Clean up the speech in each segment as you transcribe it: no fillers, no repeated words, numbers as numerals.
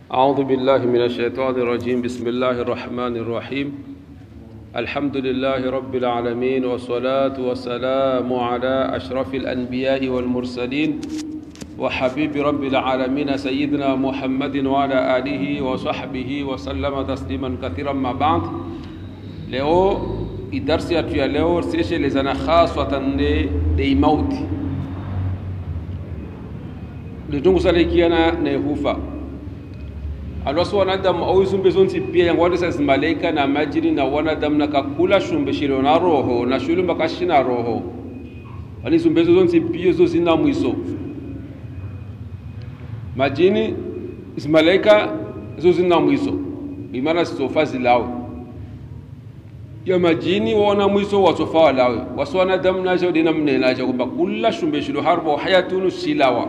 أعوذ بالله من الشيطان الرجيم. بسم الله الرحمن الرحيم. الحمد لله رب العالمين، والصلاة والسلام على أشرف الأنبياء والمرسلين وحبيب رب العالمين سيدنا محمد وعلى آله وصحبه وسلم تسليما كثيرا. ما بعد، leo idarsi yetu ya leo seshelezana khaswatan de mauti litungu salikiana na hufa alwaso wanadamu au zumbe zonti pia yangu watu sasa malaika na majini na wanadamu na kakula shumbe shilo na roho na shulu makashina roho ani zumbe zonti pia zo zina mwiso majini malaika zo zina mwiso bimana sofazi lao ya majini wana mwiso wasofa walawe waswana damu najo dina mnenajo kwamba kula shumbe shilo harbo hayatunu silawa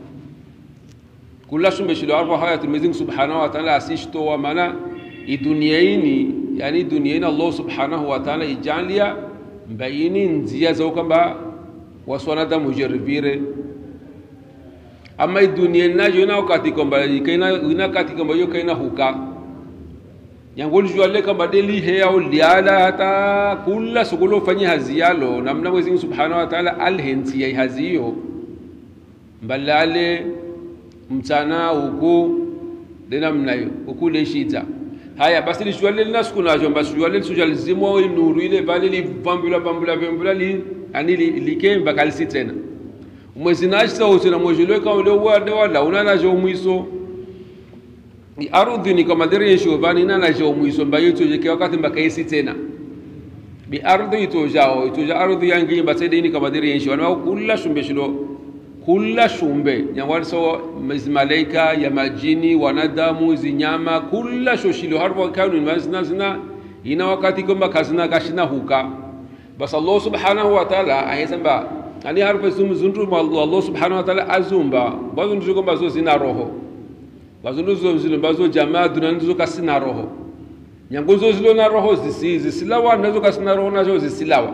kula shumbe shilo harbo hayatunu Mwenyezi Subhanahu wa Ta'ala asishtoa maana iduniaini, yani duniaini Allah Subhanahu wa Ta'ala ijalia mbaini nzia za kwamba waswana damu jervire ama iduniaini najo na wakati kwamba ina kati kwamba hiyo kaina huka yangoli juale kama deli hea uliala hata kula sukulo fanyi haziyalo namna Mwenyezi Subhanahu wa Ta'ala alhenzi ya haziyo mbalale mchana uku dena mnayo uku leshita haya basi li juale lina siku najo basi juale sujal zimo nuru ile bali li bambula li ani like mbakali tena Mwenyezi nashisa usina mojelo kama ule wala unana jo mwiso ni ardhi ni kama dere shobani na jo mwiso mbayo tuje wakati mbakaisi tena bi ardhi itoja ardhi yangi batede ni kama dere shobani au kula shumbe shilo kula shumbe nyangwani so malaika ya majini wanadamu zinyama kula shoshilo harbo kanu mazina ina wakati kwamba kazina kashina huka bas Allah Subhanahu wa Ta'ala ayesema ani harbo zumzundu Allah Subhanahu wa Ta'ala azumba bazo ndio kwamba zo zina roho bazunduzo zilombazo jamaa dunanizo kasina roho nyangozo zilo na roho zisilawa nazo kasina roho nazo zisilawa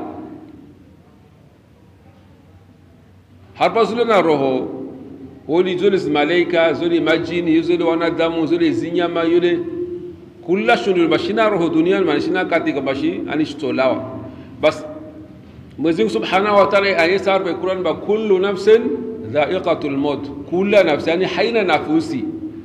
harpa zilo na roho woli zole malaika zole majini zole wanadamu zole zinyama yule kula shunul mashina roho duniani manishina katika bashi anishtolawa bas Mwenyezi Subhanahu wa Ta'ala ayesar bi Qur'an ba kullu nafsin dha'iqatul maut kula nafsi yani haina nafusi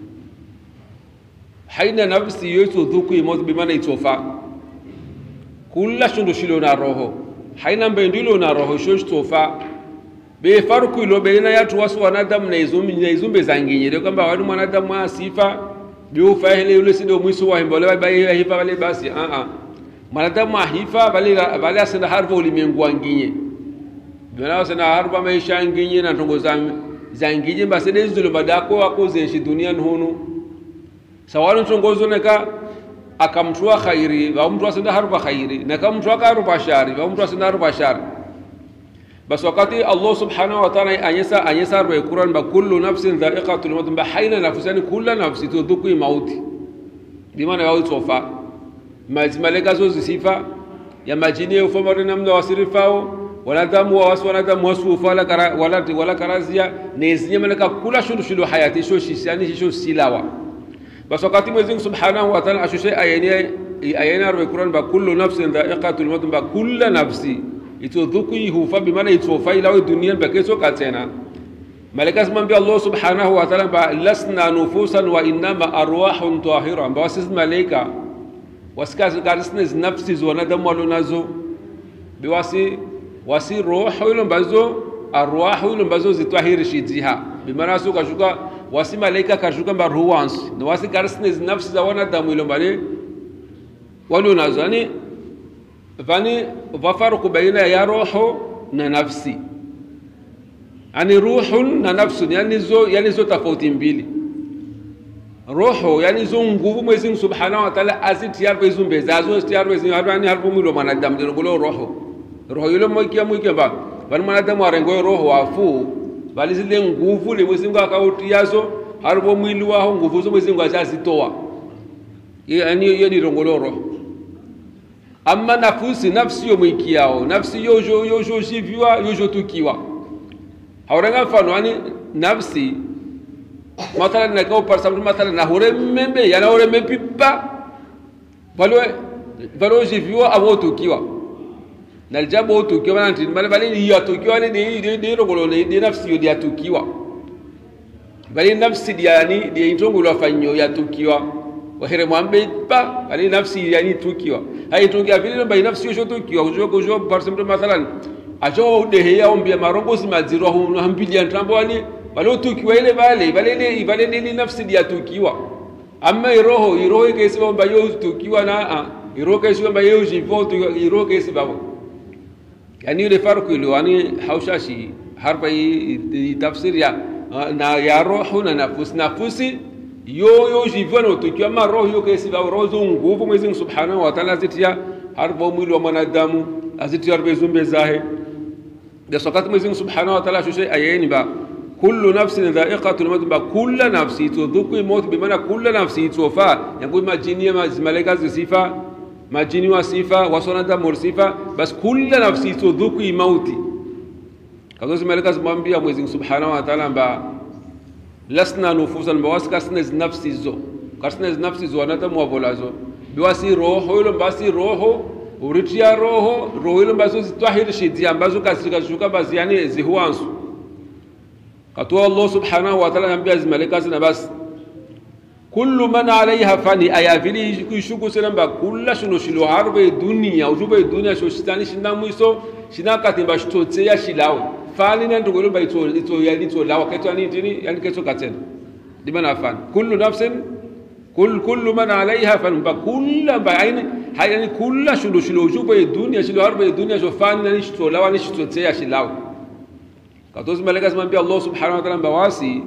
haina nafsi yote dhuku imoto bimana itofa kula shundo shilo na roho haina mbendilo na roho shosh tofa be farku ilo baina ya tuwasu wanadamu na izumbe zanginye kwamba wali mwanadamu asifa bio fahile yule sido mwiso wa himbolewa bai hifa wale basi mwanadamu hifa bali asina harfa ulimwengu wanginye bwana asina harfa maisha nginye na tongo zanginye basi dezo badako wako zenshi dunia hunu sawali tongozo neka akamtua khairi wa mtu asenda harba khairi na kamtua karuba shari wa mtu asenda harba shari bas wakati Allah Subhanahu wa Ta'ala anyesa wa Qur'an ba kullu nafsin dha'iqatul maut ba haina nafsani kullu nafsi tudhuku mauti bimaana yao tofa malaika zo zisifa ya majini ufamari namna wasirifao wala damu wanadamu wasufa wala karazia nezinya malaka kula shulu hayati sho shishani sho silawa bas wakati Mwenyezi Subhanahu wa Ta'ala ashushe ayena wa Qur'an ba kullu nafsin dha'iqatul maut ba kullu nafsi itudhuki hufa bimana itofa ila dunia bakeso katena malaika simambia Allah Subhanahu wa Ta'ala ba lasna nufusan wa inma arwahun tahira ba wasis malaika wasikazi karisnes nafsi wanadamu walonazo wasi roho ile mbazo arwahu ile mbazo zitwahirishi jiha bimana suka shuka wasi malaika kashuka mba ruwansi na wasi karisnes nafsi za wanadamu ile mbale walonazo yani vani wafaruku baina ya roho na nafsi yani ruhun na nafsu yani zo tofauti mbili roho yani zo nguvu Mwenyezi Subhanahu wa Ta'ala azitiyar bezumbe zazo tiyar bezumbe yani harfu mwilo mwanadamu ndio ngolo roho yule mwikia ba bali mwanadamu arengo roho wafu bali zile nguvu le Mwenyezi Mungu akautiazo harfu mwili wao nguvu zo Mwenyezi Mungu azitoa yani hiyo ni ngolo roho amma nafsi yo mwikiao nafsi yojo shiviwa yojo tukiwa hauranga mfano yani nafsi mathalan na kwa parsamtu mathalan na hore membe yana hore mepipa valo jiviwa abo tukiwa na jambo tukiwa nanti bali ni ya tukiwa ni rogolo ni nafsi ya tukiwa bali nafsi yani dia intongo la fanyo ya tukiwa wahere mwambe pa bali nafsi yani tukiwa hai tukiwa vile bali nafsi yo tukiwa ujo parsamtu mathalan ajo de ya ombia marongo simaziro hu hambilia ntambo ali bali tukiwa ile vale ni nafsi ya tukiwa amma roho kesi bomba yo tukiwa na roho kesi bomba yo jivoto roho kesi babo yani ile farku ile yani haushashi harba tafsir ya na ya roho na nafusi yo jivono tukiwa ma roho yo kesi babo roho nguvu Mwenyezi Subhanahu wa Ta'ala zitia harba mwili wa mwanadamu azitia harba zumbe zahe da wakati Mwenyezi Subhanahu wa Ta'ala shushe ayeni ba kullu nafsin dha'iqatul maut ba kullu nafsi tudhuku maut bimaana kullu nafsi tufa yangu majini ya malaika zisifa majini wa sifa wasonada mursifa bas kullu nafsi tudhuku mauti kazo malaika zimwambia Mwenyezi Subhanahu wa Ta'ala ba lasna nufusan bawaskasna nafsi zo kasna nafsi zo anata mwavolazo biwasi roho ile basi roho uritia roho ile bazo zitwahir shidi ambazo kasika basi yani zihuansu قطوة الله سبحانه وتعالى نبي أزم ملكاتنا بس كل من عليها فاني أيافيلي يشوكو سلام كل شنو شلو عرب الدنيا وجوب الدنيا شو شتاني شنا مويسو شنا كاتين باش توتسيا شلاو فاني نتقول بيتو يعني تو لاو كتو يعني تيني يعني كتو كاتين دي من أفان كل نفس كل من عليها فان بكل بعين هاي يعني كل شنو وجوب الدنيا شلو عرب الدنيا شو فاني نشتو لاو نشتو تسيا شلاو katozi malaika simambia Allah subhanahu wa ta'ala bawasi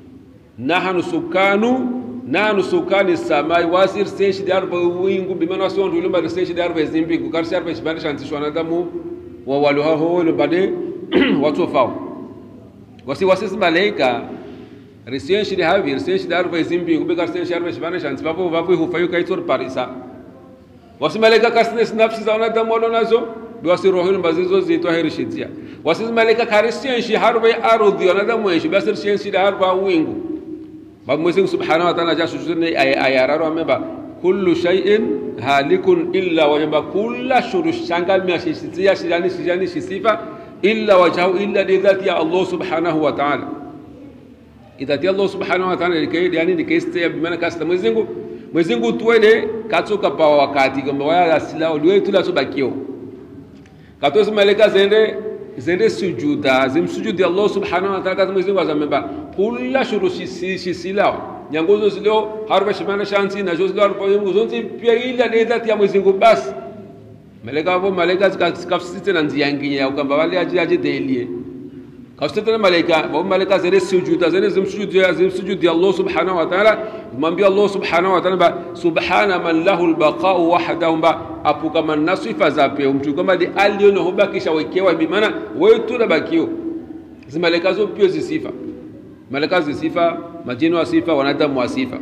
nahnu sukani samai wasir seshi darba wingu bimana sondu lumba seshi darba zimbi kukarsi darba shibani shantishwa na damu wa waluha ho lumbade watu fao wasi malaika reseshi havi reseshi darba zimbi kubikarsi seshi darba shibani shanti vapo hufayu kaitor parisa wasi malaika kasnes nafsi za damu walonazo wasi roho lumbazizo zitwa herishitia wasi malaika karisian shi harba arudhi wanadamu wenshi basi shi harba wingu babu Mwenyezi Subhanahu wa Ta'ala jasho shuzuni ayararo ameba kullu shay'in halikun illa wajaba kullu shurushanga miashisitia shijani sifa illa wajahu illa lidhati ya Allah Subhanahu wa Ta'ala idhati Allah Subhanahu wa Ta'ala yani dikeste bimana kasta Mwenyezi tuwele katoka pa wakati kwamba wala silao liwe tulatobakio katozi malaika zende sujuda zimsujudi Allah Subhanahu wa Ta'ala Mwenyezi Mungu azamemba kula shurushi silao nyangozo zilio harba shimana shanti na jozo harba yungu zonti pia ila nedati ya Mwenyezi Mungu basi malaika zikafsite na nziyanginya ya ukamba wale aje delie kafsite na malaika zende sujuda zende zimsujudi Allah Subhanahu wa Ta'ala mwambie Allah Subhanahu wa Ta'ala subhana man lahu albaqa'u wahdahu apuka man sifa zape mtu kama di aliona hubakisha wekewa bimana wewe tu bakio zimaleka zo pio zisifa malaka zisifa majini wa sifa wanadamu wa sifa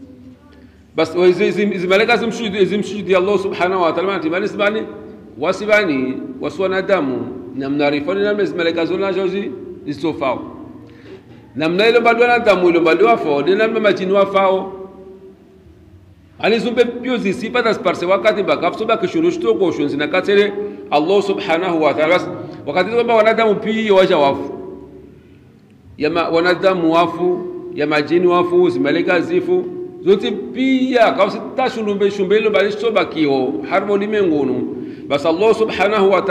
bas zimaleka zimshudi Allah Subhanahu wa Ta'ala timani sibani wasibani waswanadamu namnarifani na zimaleka zo na jozi isofao namna ile bado wanadamu ile bado wafao na majini wafao alizumbe pio zisifa tasparse wakati bakafso bakishurushto kwa shunzi na katere Allah Subhanahu wa Ta'ala wakati kwamba wanadamu pia waja wafu ya wanadamu wafu ya majini wafu zimaleka zifu zote pia kawsi tashulumbe shumbelo balisto bakio harbo limengunu bas Allah Subhanahu wa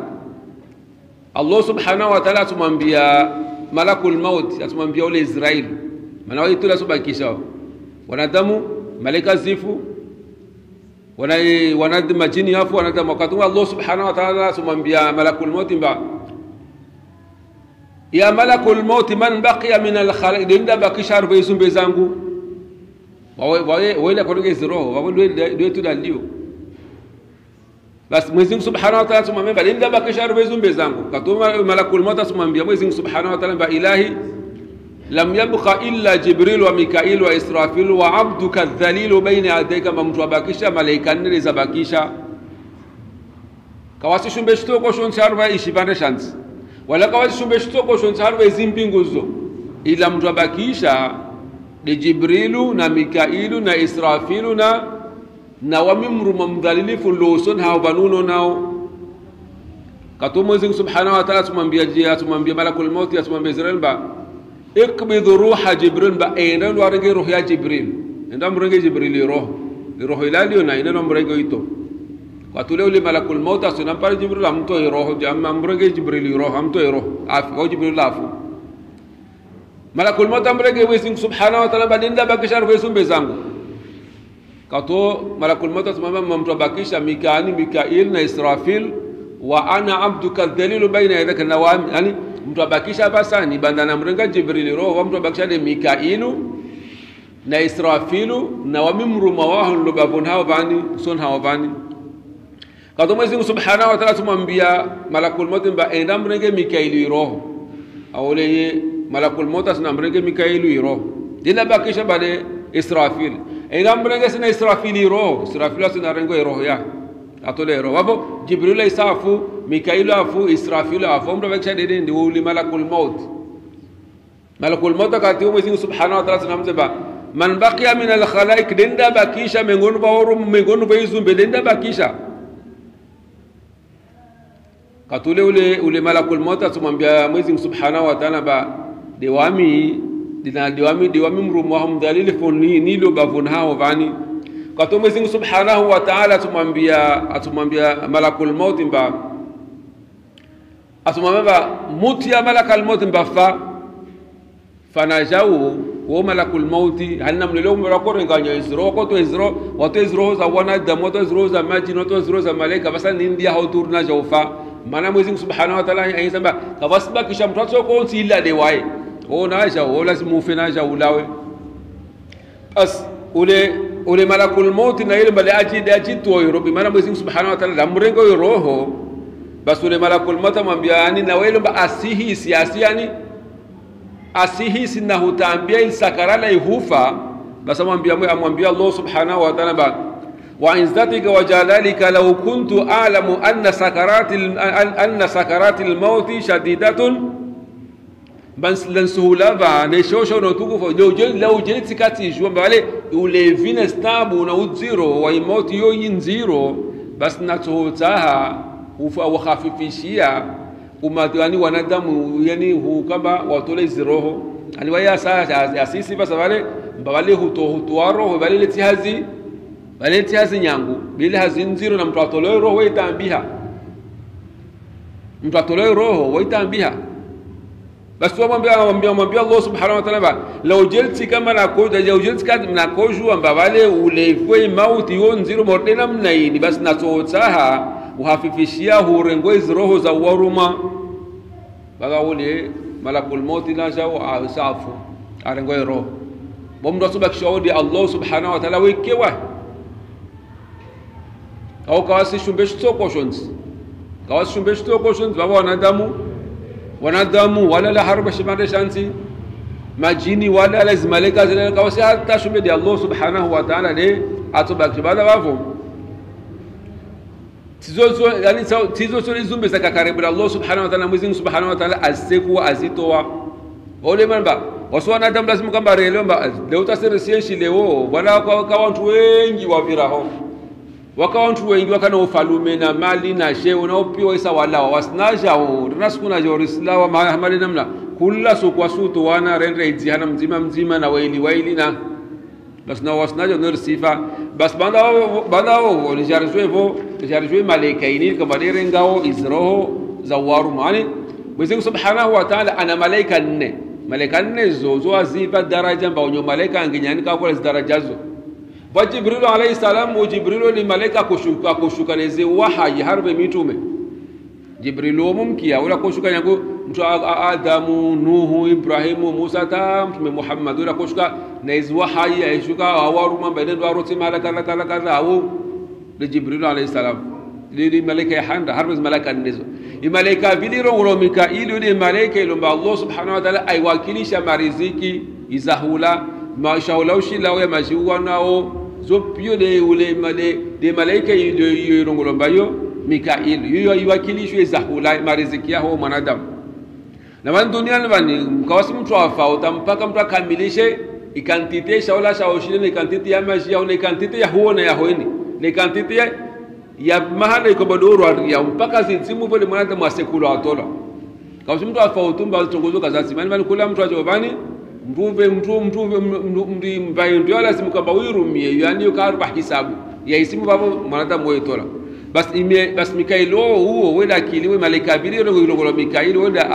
Ta'ala tumwambia malakul maut atumwambia ule Israeli maana wao tula sobakisha wanadamu malaika zifu wanadamu majini yafu wanadamu wakati Allah Subhanahu wa Ta'ala tumwambia malakul maut ya malakul maut man baqiya min al khalq dinda bakisha rubai zumbe zangu wale kwa roho wale tu dalio bas Mwenyezi Subhanahu wa Ta'ala tumwambia dinda bakisha rubai zumbe zangu katuma malakul maut tumwambia Mwenyezi Subhanahu wa Ta'ala ilahi lam yabqa illa Jibril wa Mikail wa Israfil wa abduka dhalil baina yadayka mtu abakisha malaika nne zabakisha kawasi shumbe shitoko shon charva ishibande shanti wala kawasi shumbe shitoko shon charva zimpinguzo ila mtu abakisha de Jibrilu na Mikailu na Israfilu na wamimruma mdhalilifu loson hao banuno nao. Katu Mwenyezi Subhanahu wa Ta'ala tumwambia malakul maut tumwambia Israil ba ikbidhu ruha Jibril ba enda ndo arenge roho ya Jibril enda mrenge Jibril roho ilali na enda mrenge ito katu ule malakul maut asunampara Jibril amto roho jamma mrenge Jibril roho amto roho afi au Jibril afu malakul maut amrenge Mwenyezi Subhanahu wa Ta'ala badinda bakisha roho sumbe zangu katu malakul maut tumwambia mtu bakisha Mikail na Israfil wa ana abduka dhalilu baina yadaka nawam yani mtu abakisha basa ni bandana mrenga Jibril roho mtu abakisha de Mikailu na Israfilu na wamimruma wao lubabun hao bani son hao bani kadoma Mwenyezi Subhanahu wa Ta'ala tumwambia malakul maut ba enda mrenga Mikailu roho awle malakul maut asna mrenga Mikailu roho dila bakisha bale Israfil enda mrenga sina Israfili roho Israfilu asna rengo roho ya atolero wapo Jibril isafu Mikailu afu Israfilu afu mtu bakisha dede ndi uli malakul maut kati Mwenyezi Subhanahu wa Ta'ala tunamsema man baqiya min al khalaik denda bakisha mengonu baorum mengonu baizumbe denda bakisha katule ule malakul maut tumwambia Mwenyezi Subhanahu wa Ta'ala ba dewami mrumu wa mdhalil funi nilo bavun hao vani katu Mwenyezi Subhanahu wa Ta'ala atumwambia malakul maut mba atumwambia muti ya malakul maut mba fanajau wa malakul maut halna mlelo mrakore nganya izro ko to izro wato izro za wanadamu wato izro za majini wato izro za malaika basa nindia hauturna jaufa mana Mwenyezi Subhanahu wa Ta'ala ayisema kawasba kisha mtoto ko ila de wai naja lazima ufenaja ulawe as ule malakul maut na ile bali ajitu yoro bi maana Mwenyezi Subhanahu wa Ta'ala mrengo roho basi ule malakul maut amwambia yani na wewe ba asihi siasi yani asihi sina hutaambia il sakarala ihufa basi amwambia Allah Subhanahu wa Ta'ala ba wa izzatika wa jalalika law kuntu a'lamu anna sakaratil maut shadidatun bans lansuhula ba ne shosho no tukufu law jeliti kati jua bale ule vina stabu na uziro wa imoti yo yinziro bas natuhutaha ufa wa khafifishia umatani wanadamu yani hukamba watole ziroho ani waya saa asisi basa bale hutuaro bale letihazi nyangu bile hazinziro na mtu atole roho waitambia basi wamwambia Allah Subhanahu wa Ta'ala law jelti kama na koju ambavale ulefwe mauti yonziro mordena mnaini basi natotaha uhafifishia hurengo roho za waruma baga ule malakul maut na jao asafu arengo roho bomdo subakishaudi Allah Subhanahu wa Ta'ala wekewa au kawasi shumbeshto koshons baba wanadamu wala la harba shimande shanti majini wala lazima malaika zile kawasi hata shumbe Allah Subhanahu wa Ta'ala de atobaki bada wavo tizo izumbe zaka karibu Allah Subhanahu wa Ta'ala Mwenyezi Subhanahu wa Ta'ala aseku azitoa ole mamba wasu wanadamu lazima kamba relo mba leo tasirisienshi leo wala kwa watu wengi waviraho wakawantu wengi wakana ufalume na mali na sheo na opio isa wala wasnaja rinasukuna jorislawa mahamali namna kula sokwa suto wana rendre ijihana mzima na waili na basna wasnaja nursifa bas bandao nijarizwe malaika ini kama direngao izroho zawaru mani Mwenyezi Subhanahu wa Ta'ala ana malaika nne zo azifa daraja mbao malaika anginyani kwa darajazo wa Jibril alayhi salam wa Jibril ni malaika kushuka neze wahayi harbe mitume Jibril mumkia wala kushuka yangu mtu Adamu Nuhu Ibrahimu Musa ta mtume Muhammad wala kushuka neze wahayi aishuka awaruma baina waroti malaka au de Jibril alayhi salam li malaika ya handa harbe malaika nizo malaika viliro wala Mikail ni malaika ilomba Allah Subhanahu wa Ta'ala aiwakilisha mariziki izahula mashawlaushi lawe mashiwa nao zopio de malaika yirongolomba yo Mikail yo iwakilishwe zahula mariziki yao mwanadamu na wan dunia bani mkawasi mtu afa utampaka mtu akamilishe ikantite shaula shaoshine ne ikantite ya maji au ne ikantite ya huona ya hoini ne ikantite ya mahala iko badoro ya mpaka zinsimu vile mwanadamu mwasekula atola kwa mtu afautumba alitongozo kazasi mani kula mtu ajovani mtuve mbayo ndio lazima kwamba uirumie yani ukarba hisabu ya isimu babo mwanadamu weitola bas Mikailo huo wenda akiliwe malaika abiri ngolo Mikailo wenda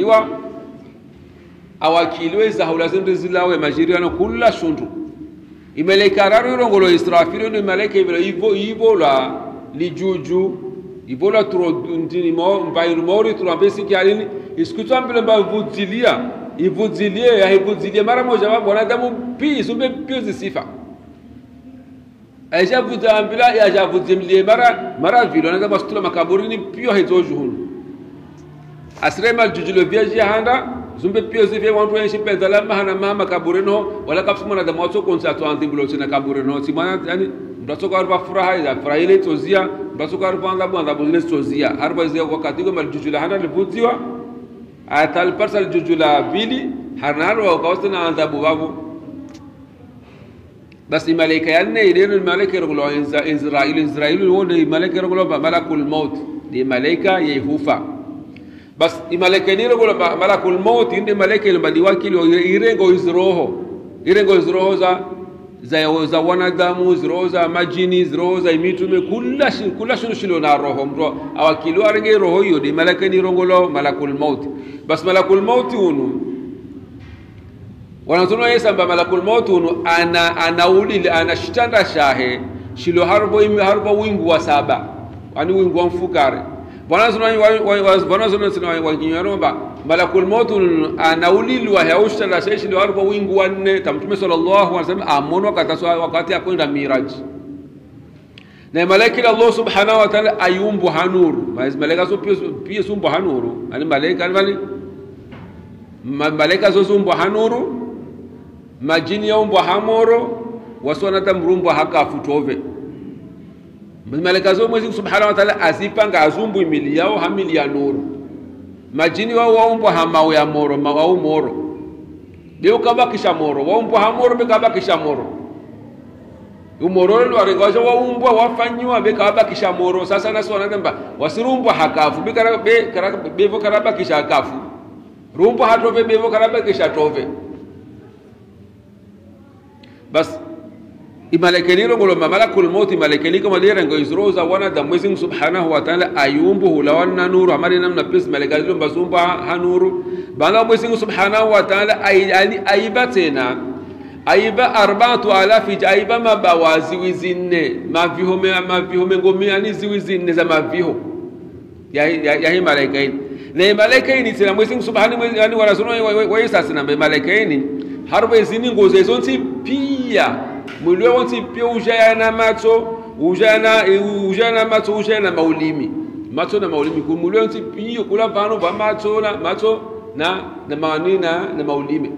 awakiliwe za hulazindu zilawe majiriano kula shundu imalaika raro ngolo Israfil ni malaika hivyo la lijuju hivyo la ndini mbayo mori turambesi kialini isikuta mbele ivudzilie mara moja wa mwanadamu pia sumbe pia zisifa ajavudzambila ajavudzimlie mara vile wanadamu wasitula makaburini pia hizojuhunu asrema jujulo vyaji handa zumbe pia zivye wantu wenshi pedala mahana mama kaburino wala kapsu mwanadamu wato konsato andimbulo tena kaburino simana yani mtasoka arba furaha ya furahile tozia mtasoka arba anda buzile tozia harba zia wakati go maljujulo handa livudziwa atal parsal jujula bili harnalo wakawasna adhabu babu basi malaika yanne ile malaika rogolo Israeli wone malaika rogolo malakul maut ni malaika yehufa bas malaika ni rogolo malakul maut inde malaika ile madiwakili irengo izroho za wanadamu zroho za majini zroho za mitume kula shilo na roho mtu awakili arenge roho hiyo ni malaika ni rogolo malakul maut bas malakul maut unu wanazunwa yesamba malakul maut unu anashitanda shahe shilo harbo wingu wa saba ani wingu wa mfukare wanazunwa sina wanginyaromba malakul maut unu anaulilwa haushitanda shahe shilo harbo wingu wa 4 tamtume sallallahu alaihi wasallam amono kataswa wakati akwenda miraji na malaika Allah subhanahu wa ta'ala ayumbu hanuru malaika so pia sumbu hanuru ani malaika zo sumbu hanuru majini yaumbu hamoro wasona tamrumbu hakafu tove malaika zo Mwenyezi subhanahu wa ta'ala azipanga azumbu imili yao hamili ya nuru majini wao waumbu hamao ya moro mao moro leo kabakisha moro waumbu hamoro bekabakisha moro umororo warengoja waumbwa wafanywa bekabakisha moro sasa naso wanadamba wasirumbwa hakafu bevo karabakisha hakafu rumbo hatove bevo karabakisha tove bas imalakeniro ngolo malakul maut malakeniko madira ngo izroza wanadamu Mwenyezi subhanahu wa ta'ala ayumbu lawanna nuru amali namna pes malaikazilo basumba hanuru bana Mwenyezi subhanahu wa ta'ala aibatena aiba 4000 aiba mabawazi wizinne maviho mengomi ani ziwizinne za maviho ya hii malaikaini na malaikaini tena Mwenyezi subhanahu yani wanasoma waisasi na malaikaini harwe zini ngoze zonti pia mwili wonti pia ujana macho ujana maulimi macho na maulimi kumwili wonti pia kula vano va macho na maulimi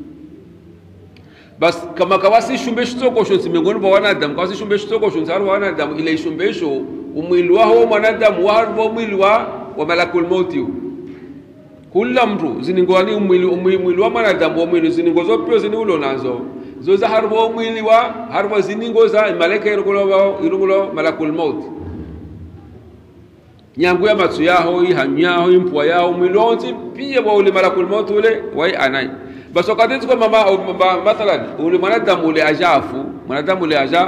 bas kama kawasi shumbe shitoko shonsi miongoni mwa wanadamu kawasi shumbe shitoko shonsi harwa wanadamu ile shumbesho umwili wao mwanadamu harwa mwili wa malakul maut kula mtu ziningwani umwili wa mwanadamu mwili ziningozo pio ziniulo nazo zoza harwa mwili wa harwa ziningoza malaika irugulo malakul maut nyangu ya matsu yaho ihanyaho impwa yao mwili wonti pia wa ule malakul maut ule wai anai bas wakati kwa mama mathalan ule mwanadamu ule ajafu mwanadamu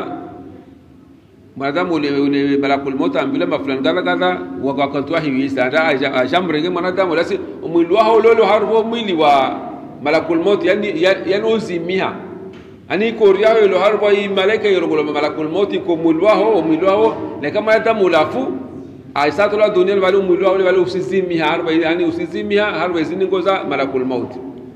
ule malakul maut ambila mafulani kadha wakatwa hivi sana ajamrenge mwanadamu lasi mwili wao lolo harbo mwili wa malakul maut yani uzimia ani koria yolo harbo i malaika yoro malakul maut ko mwili wao na kama mwanadamu lafu aisatu la dunia wale mwili wao wale usizimia harbo yani usizimia harbo ziningoza malakul maut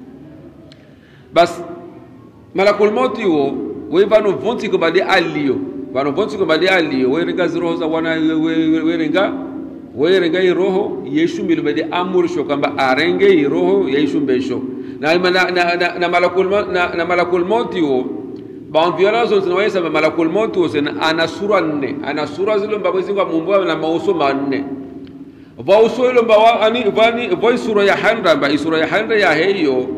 bas malakul maut yo wevano vonti ko bade aliyo werenga ziroza wana werenga iroho yeshumbilu bade amursho kamba arenge iroho yeshumbesho na malakul maut yo ba violazo zinaweza malakul maut yo ana sura zilo mbabwezi kwa mumbo na mauso manne va uso ilo mbawa ani vani voi sura ya handa ba isura ya handa ya heyo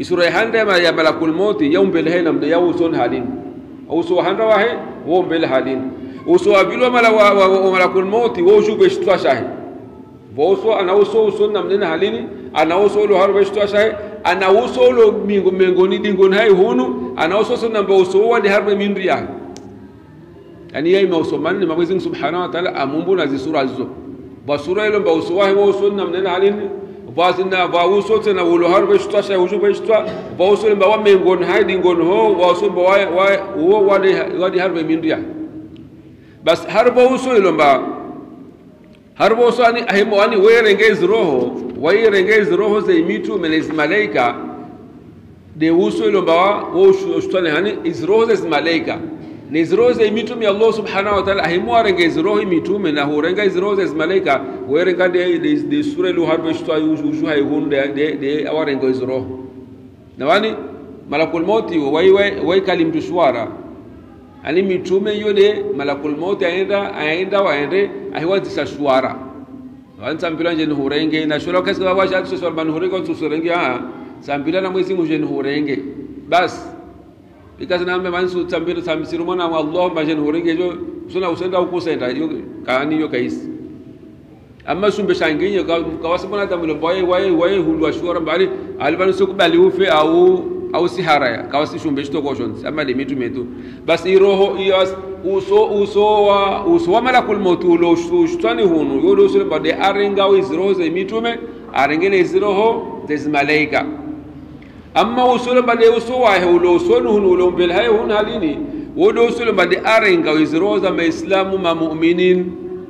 isura handa ya malakul mauti yaumbele hai namna ya uson halin uso handa wahe wo mbele halin uso abilwa malakul mauti wo shube shtwa shahi boso ana uso namna halini ana uso lo harbe shtwa shahi ana uso lo mengoni dingon hai hunu ana uso namba uso wadi harbe minriya yani yai mausoman ma Mwenyezi Subhanahu wa Ta'ala amumbu na zisura hizo basura ile mba uso wahe wo uso namna halini bazina ba uso tena ulo harbe shtwa shahi ujube shtwa ba uso mba wa mengon hai dingon ho wa uso mba wa wadi harbe minriya bas harbo uso ile mba harbo uso ani ahimo ani wairengezi roho za imitu melezi malaika de uso ile mba wa shtwa hani izroho za malaika ni izroho za imitu mi Allah subhanahu wa ta'ala ahimo arengezi roho imitu na hurenga izroho za malaika warenga de sura lu harbo shtwa uju hay hunde de awarengo izroho na wani malakul mauti wai kalim tushwara ani mitume yode malakul mauti aenda waende ahiwazisa shwara wantsambila nje hurenge na shura kesi baba shatu sura ban hurenge on susurenge sambila na mwezi muje hurenge bas bikaza nambe mansu tsambila samsiru mona Allah majen hurenge jo suna usenda ukusenda yo kani yo kaisi amma sumbe shanginyo kawasibona tamulo waye hulwa shwara bali alban sukubali ufe au siharaya kawasi shumbe shitoko shonzi ama de mitu metu basi roho iyas uso wa malakul maut lo shtani hunu yolo sule bade arenga wizroho ze mitume arengene izroho ze malaika amma usule bade uso wa ulo sonu hunu lo mbel hay hun halini wodo usule bade arenga wizroho za maislamu ma mu'minin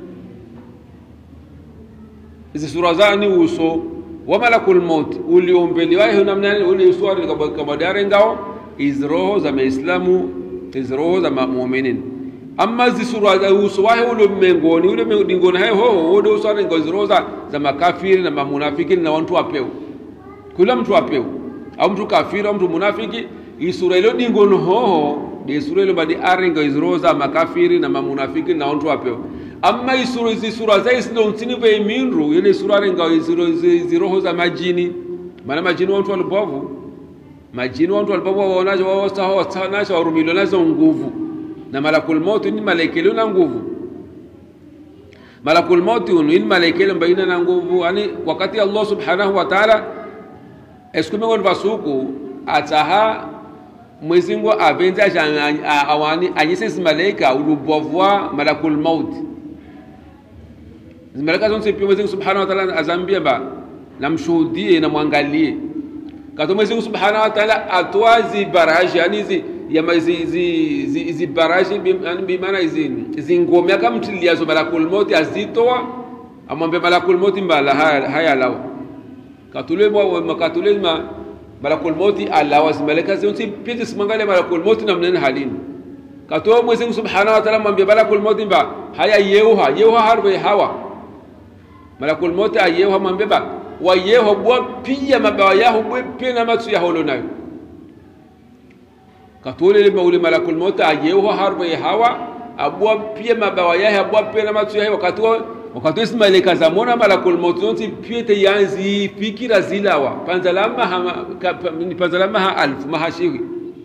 izi sura zani uso wa malakul maut uliombeli wahi namnani uli swali kama darengao izroho za maislamu izroho za muuminin amma zi sura za uswahi ule mengoni ule dingoni hayo ho wodo swali izroho za makafiri na mamunafiki na watu wapeo kila mtu wapeo au mtu kafiri au mtu munafiki isura ile dingoni ho de sura ile badi arenga izroho za makafiri na mamunafiki na watu wapeo amma isura za isno ntini ve minru yele sura renga ziroho za majini maana majini watu walibovu waonaje wao sawa sana warumilo nazo nguvu na malakul maut ni malaikelo na nguvu malakul maut ni malaikelo baina na nguvu yani wakati Allah subhanahu wa ta'ala eskumengo vasuku ataha mwezingo abenza awani anyise malaika ulubovwa malakul maut zimeleka zonse pia Mwenyezi Subhanahu wa Ta'ala azambia ba namshuhudie na mwangalie kato Mwenyezi Subhanahu wa Ta'ala atwazi baraji yani zi baraji bi maana hizi ngome kama mtilia zo malakul maut azitoa amwambia malakul maut mbala haya lawa katule malakul maut alawa zimeleka zonse pia simangale malakul maut na mnene halini kato Mwenyezi Subhanahu wa Ta'ala mwambia malakul maut mba haya yeuha harbe hawa malakul maut ayeho mambeba wayeho bwa pia mabawa yaho bwa pia na matu yaho lonayo katole le malakul maut ayeho harbe hawa abwa pia mabawa yaho abwa pia na matu yaho wakati ismailika zamona malakul maut nti pia te yanzi fikira zilawa panzalama ha alf mahashiwi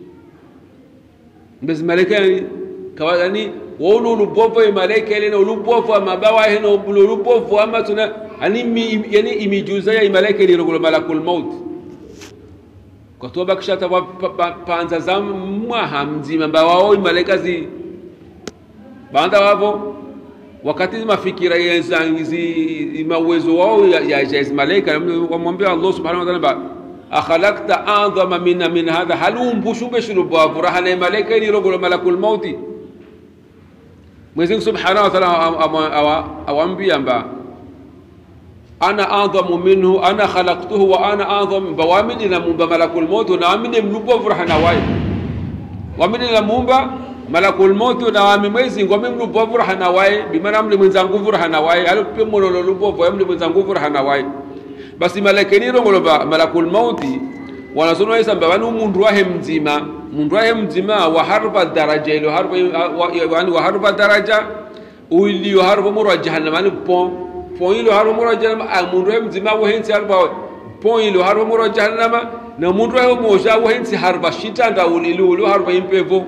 mbez malaka kawani wolo lubovo malaika ile na lubovo mabawa heno lubovo ama tuna yani imijuza ya malaika ile rogolo malakul maut kwa toba kishata panza za mwahamzi mabawa malaika zi banda wavo wakati mafikira hizi mawezo wao ya malaika wamwambia Allah subhanahu wa ta'ala akhalaqta a'zama min hadha halum bushube shulubavu rahana malaika ile rogolo malakul maut Mwenyezi Subhanahu wa Ta'ala awambia mba ana a'zamu minhu ana khalaqtuhu wa ana a'zam bawamini na mumba malakul maut na amini mlubovu rahana wai wamini na mumba malakul maut na amini Mwenyezi ngome mlubovu rahana wai bimana mli mwenzangu rahana wai alipe mololo lubovu amli mwenzangu rahana wai basi malaikeni rongolo malakul maut wanasoma isamba wanu mundu wahe mzima wa harba daraja ilo harba yani wa harba daraja uli harba mura jahannam yani pon ilo harba mura jahannam mundu wahe mzima wa hensi harba pon ilo harba mura jahannam na mundu ayo moja wenzi harba shitanda ulilo harba impevo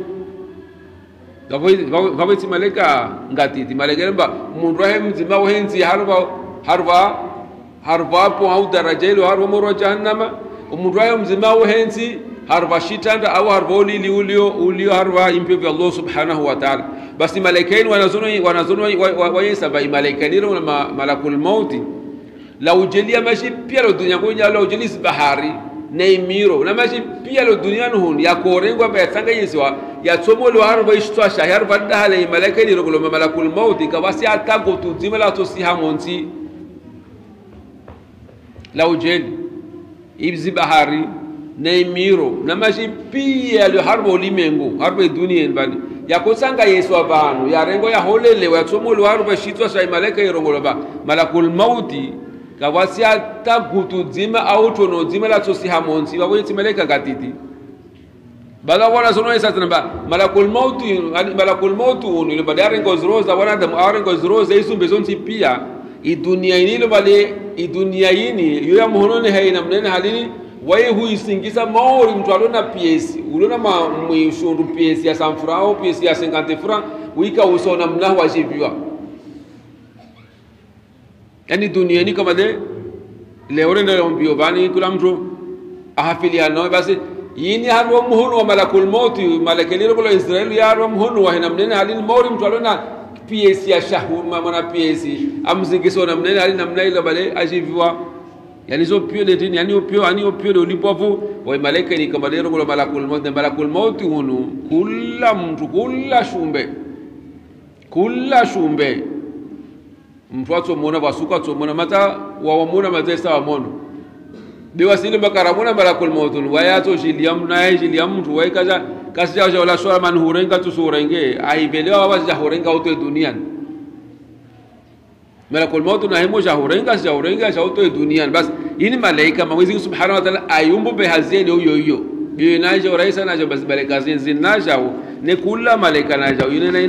gavoi maleka ngatiti maleka mba mundu ayo mzima wenzi harba po au daraja ilo harba moro jahannama mundu ayo mzima wenzi harba shitanda au harba ulio harba impevo Allah subhanahu wa ta'ala. Basi malaikaini wanazoni wayesaba malaikaini na malakul mauti la ujelia mashi pia lo dunia ngonya la ujelis bahari na imiro na mashi pia lo dunia nuhun ya korengwa ba tanga yeswa ya tsomo lo harba ishtwa shahar badda hale malaikaini ro malakul mauti kawasi atago tuzimala to si hamonti la ujeli ibzi bahari na imiro na mashi pia lo harba ulimengo harba dunia mbali ya kusanga yesu abantu ya rengo ya holele ya tsomo lo harba shitwa shay malaika irongolo ba malakul mauti kawasi atagutu dzima auto no dzima la tsosi hamonsi wa weti malaika gatiti bala wana sono isa tamba malakul mauti unu badare ngozroza wana damu are ngozroza isumbe zonti pia idunia inilo bale idunia yini yoya muhonone haina mnene halini wae huisingisa maori mtu alona piesi ulona mwishundu piesi ya sanfrao piesi ya 50 francs wika usona mnahu wajibiwa yani dunia ni kama de leore ndio mbio bani kula mtu ahafiliana basi yini harwa muhunu wa malakul mauti malakeliro kwa Israeli ya harwa muhunu wa hina mnene halini maori mtu alona piesi ya shahu mwana piesi amzingiso na mnene halini namna ile bale ajibiwa yani zo pio de dini yani opio de ulipofu wa malaika ni kama dero kwa malakul maut hunu kula mtu kula shumbe mtu atomona basuka atomona mata wamona matesa wamono biwasili bakaramona malakul maut wa yato jiliam na jiliam mtu wa kaza kasija wala swala man hurenga tusurenge aibelewa waza hurenga uto duniani malakul maut na himo jahurenga uto duniani bas ini malaika Mwenyezi Subhanahu wa Ta'ala ayumbu behazeni yoyo binaja raisa naja bas malaika zinaja ne kula malaika naja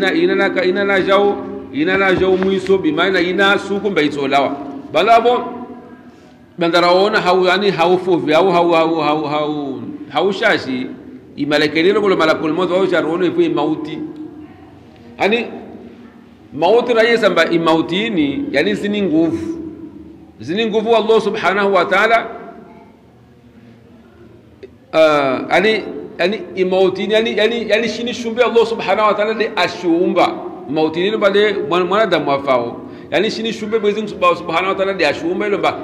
ina naja mwiso bimaana ina suku mbaitolawa balabo bandaraona haufu vyao haushashi imalakelero kwa malakul maut wao jarone ipo mauti yani mauti raisa mba imautini yani zini nguvu Allah subhanahu wa ta'ala yani imautini yani shini shumbe Allah subhanahu wa ta'ala de ashumba mautini bale mwanadamu afao yani shini shumbe Mwenyezi subhanahu wa ta'ala de ashumba ile ba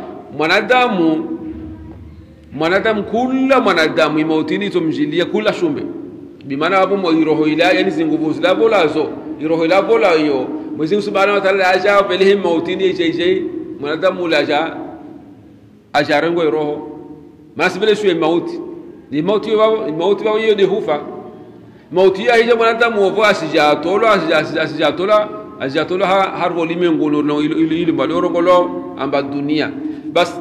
mwanadamu kula mwanadamu imautini tumjilia kula shumbe bimaana hapo roho ila yani zinguvu zilavo lazo roho ilavo la hiyo Mwenyezi subhanahu wa ta'ala aja pelehe mautini jeje mwanadamu laja ajarengo roho masibele shuwe mauti ni mauti wao hiyo ni hufa mauti ya hiyo mwanadamu ovo asijatola harbo limengulo no ile maloro ngolo amba dunia bas